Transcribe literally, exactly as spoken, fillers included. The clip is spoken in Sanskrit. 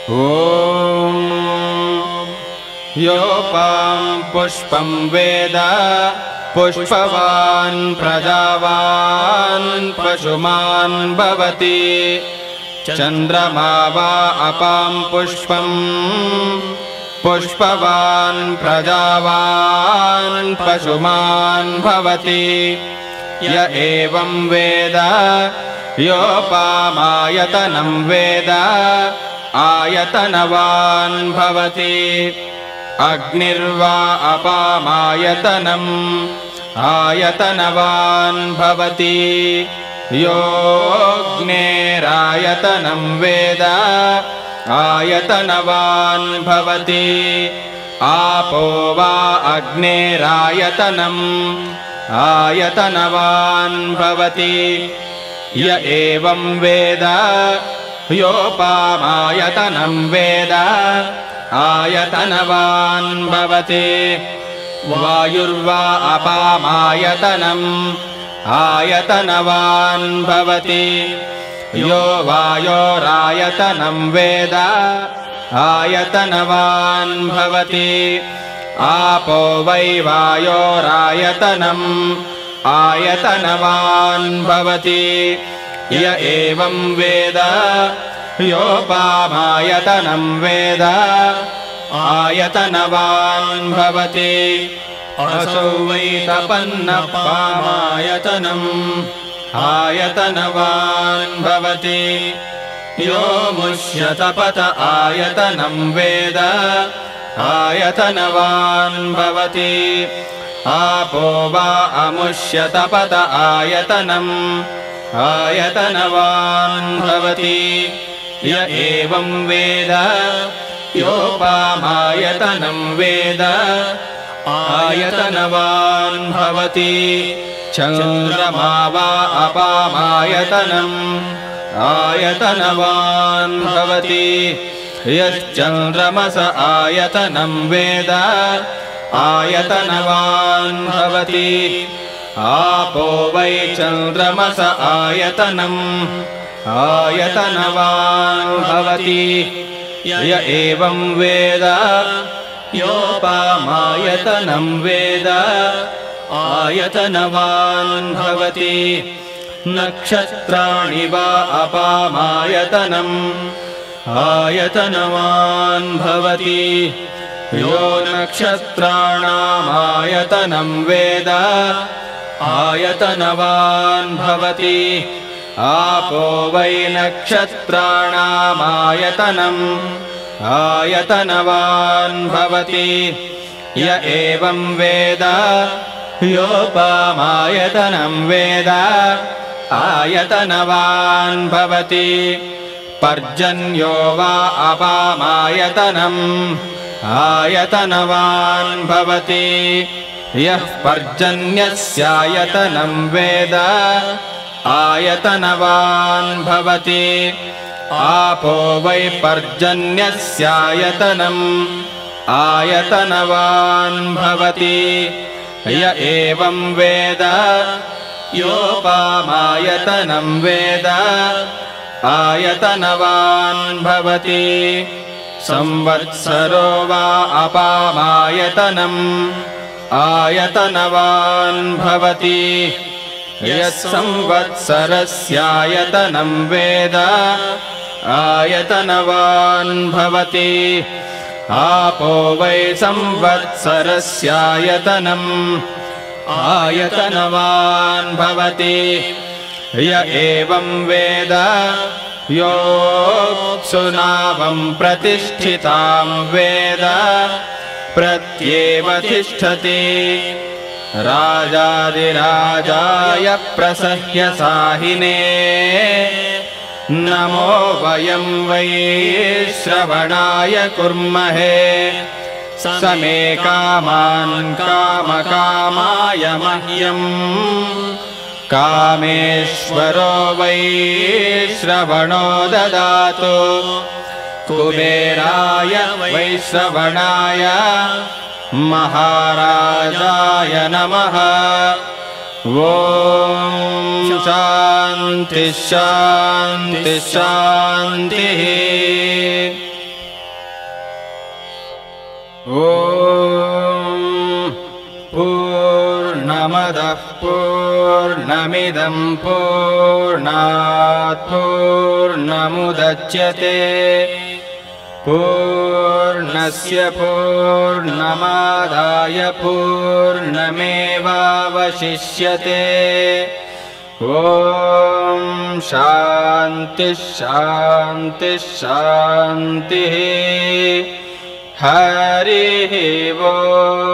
ॐ योपां पुष्पं वेद पुष्पवान् प्रजावान् पशुमान् भवति चन्द्रमा वा अपां पुष्पं पुष्पवान् प्रजावान् पशुमान् भवति य एवं वेद योपामायतनं वेद आयतनवान् भवति अग्निर्वा अपामायतनम् आयतनवान् भवति योऽग्नेरायतनं वेद आयतनवान् भवति आपो वा अग्नेरायतनम् आयतनवान् भवति य एवं वेद योपामायतनं वेद आयतनवान् भवति वायुर्वा अपामायतनम् आयतनवान् भवति यो वायोरायतनं वेद आयतनवान् भवति आपो वै वायोरायतनम् आयतनवान् भवति य एवं वेद योपामायतनं वेद आयतनवान् भवति असौ वै तपन्नपामायतनम् आयतनवान् भवति यो मुष्यतपत आयतनं वेद आयतनवान् भवति आपो वा अमुष्यतपत आयतनम् आयतनवान् भवति य एवं वेद योपामायतनं वेद आयतनवान् भवति चन्द्रमा वा अपामायतनम् आयतनवान् भवति यश्चन्द्रमस आयतनं वेद आयतनवान् भवति आपो वै चन्द्रमस आयतनम् आयतनवान् भवति य एवं वेद योपामायतनं वेद आयतनवान् भवति नक्षत्राणि वा अपामायतनम् आयतनवान् भवति यो नक्षत्राणामायतनं वेद आयतनवान् भवति आपो वै नक्षत्राणामायतनम् आयतनवान् भवति य एवं वेद योपामायतनं वेद आयतनवान् भवति पर्जन्यो वा अपामायतनम् आयतनवान् भवति यः पर्जन्यस्यायतनं वेद आयतनवान् भवति आपो वै पर्जन्यस्यायतनम् आयतनवान् भवति य एवं वेद योपामायतनं वेद आयतनवान् भवति संवत्सरो वा अपामायतनम् आयतनवान् भवति यः संवत्सरस्यायतनं वेद आयतनवान् भवति आपो वै संवत्सरस्यायतनम् आयतनवान् भवति य एवं वेद योऽप्सुनावं प्रतिष्ठितां वेद प्रत्येव तिष्ठति राजाधिराजाय प्रसह्य साहिने नमो वयं वै श्रवणाय कुर्महे समे कामान् कामकामाय मह्यम् कामेश्वरो वै श्रवणो ददातु कुबेराय वै श्रवणाय महाराजाय नमः। ॐ शान्ति शान्ति शान्तिः। ॐ पूर्णमदः पूर्णमिदं पूर्णात् पूर्णमुदच्यते पूर्णस्य पूर्णमादाय पूर्णमेवावशिष्यते ॐ शान्तिः शान्तिः शान्तिः हरिः वो।